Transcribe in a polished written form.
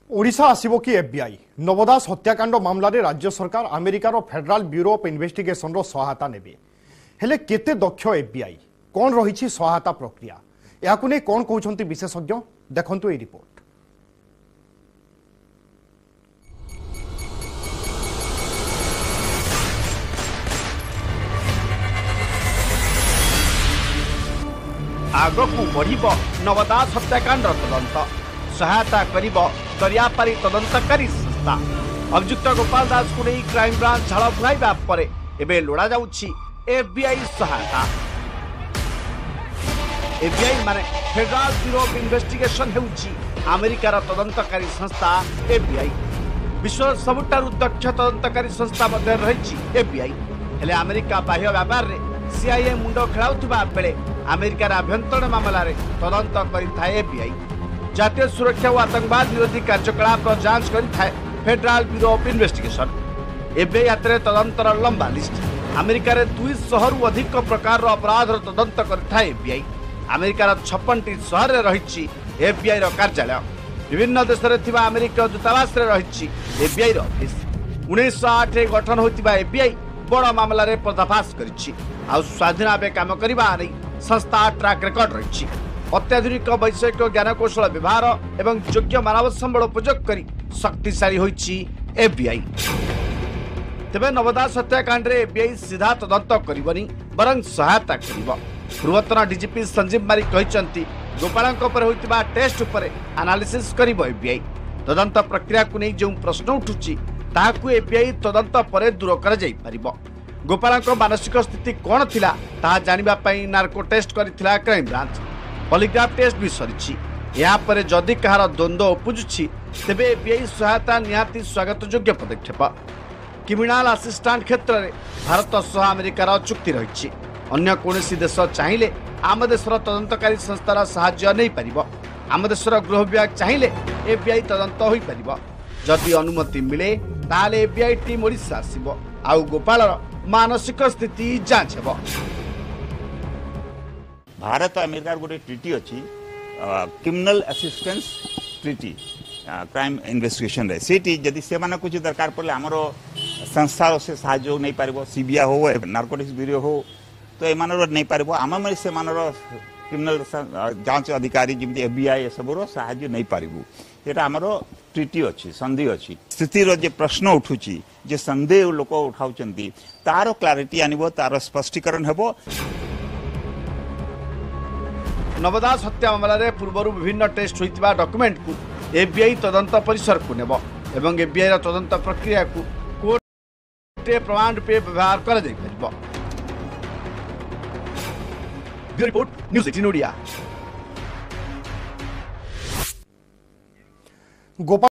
ओडिशा आसिबो कि एफबीआई नवदास हत्याकांड मामलारे राज्य सरकार अमेरिकार फेडरल ब्यूरो ऑफ इन्वेस्टिगेशन रो सहायता नेबे हेले केते दक्ष एफबीआई कोन रहिछि सहायता प्रक्रिया याकु नै कोन कहउछंती विशेषज्ञ देखंतु ए रिपोर्ट। आगकू बढ़िब नवदास हत्याकांड तदंत सहायता करिब दरियापारी तदंतकारी संस्था। अभियुक्त गोपाल दास को नहीं क्राइम ब्रांच झाड़ बुलाइबा परे एबे लोड़ा जाउछि एफबीआई सहायता। एफबीआई माने फेडरल ब्यूरो ऑफ इन्वेस्टिगेशन हेउछि अमेरिकार तदंतकारी संस्था एफबीआई। विश्व सबुठारु दक्ष तदंतकारी संस्था मध्ये रहिछि एफबीआई। हेले अमेरिका बाह्य व्यापार रे सीआईए मुंड खेलाउथिबा बेले अमेरिकार आभ्यंतरण मामला रे तदंत करिथाय एफबीआई। जातीय सुरक्षा और आतंकवाद विरोधी कार्यकलाप जांच करिथाय फेडरल ब्यूरो ऑफ इन्वेस्टिगेशन। एबे यात्रे तदंतर लंबा लिस्ट। अमेरिका रे 200 रु अधिक प्रकार अपराध तदंत करिथाय एफबीआई। अमेरिकार 56टी शहर रे रहिछि एफबीआई रो कार्यालय। विभिन्न देश रे थिबा अमेरिका दूतावास रे रहिछि एफबीआई रो ऑफिस। 1908 रे गठन होइतिबा एफबीआई बड़ मामला रे पर्दाफाश करिछि आ स्वाधीन भावे काम करिबा नै संस्था ट्रैक रिकॉर्ड रहिछि। अत्याधुनिक वैषयिक ज्ञानकौशल व्यवहार एवं योग्य मानव संबल उपयोग करी शक्तिशाली होइछि एफबीआई। तेबे नवदास हत्याकांड रे एफबीआई सीधा तदंत करिबनी बरं सहायता करिब। पूर्वतन डीजीपी संजीव मारी कहिसंती गोपालक पर होइतिबा टेस्ट उपरे एनालिसिस करिब एफबीआई। तदंत प्रक्रिया को नै जो प्रश्न उठुछि ताहाकू एफबीआई तदंत परे दूर कर जाई परिबो। गोपालक मानसिक स्थिति कोन थिला ताहा जानिबा पई नार्को टेस्ट करिथिला क्राइम ब्रांच। पॉलीग्राफ टेस्ट भी सरी। यहाँ पर जदि कहार द्वंद्व उपजुछि तेबे एफबीआई सहायता निहाती स्वागत योग्य पदक्षेप। क्रिमिनाल असिस्टेंट क्षेत्र में भारत सह अमेरिकार चुक्ति रही। अन्य कोनोसी देश चाहिए आम देशर तदंतकारी संस्थार साहाय्य नहीं पारिबो। आम देशर गृह विभाग चाहिए एफबीआई तदंत होई पारिबो। जदि अनुमति मिले ताले एफबीआई टीम ओडिशा आसिबो आउ गोपालर मानसिक स्थिति जांच हेबो। भारत अमेरिका गोटे ट्रिटी अच्छी criminal assistance treaty crime investigation रे सीटी जदि से माने कुछ दरकार पड़े आमर संस्था से साहाय्य नहीं पारिबो। सीबीआई हो नार्कोटिक्स ब्यूरो हो तो एमानर नहीं पारिबो। आम माने से मानर क्रिमिनल जांच अधिकारी जमी एफबीआई सबरो साहाय्य नहीं पारिबो। एटा आमर ट्रिटी अच्छी संधि अच्छी स्थिति जे प्रश्न उठुची जे संदेह लोक उठाउचंती तार क्लारिटी आनिबो तार स्पष्टीकरण हेबो। नवदास हत्या मामला रे पूर्व विभिन्न टेस्ट होइतिबा डॉक्यूमेंट को एफबीआई तदंत परिसर को नेब एवं एफबीआई रा तदंत प्रक्रिया को कोर्ट प्रमाण रूपे व्यवहार कर जाय परिबो। Report news 18 Odia.